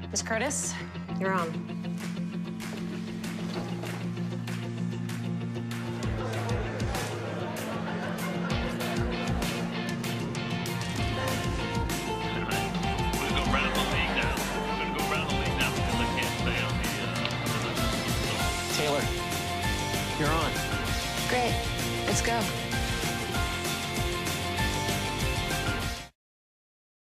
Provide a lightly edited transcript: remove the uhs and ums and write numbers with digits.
Miss Curtis, you're on. Taylor, you're on. Great. Let's go.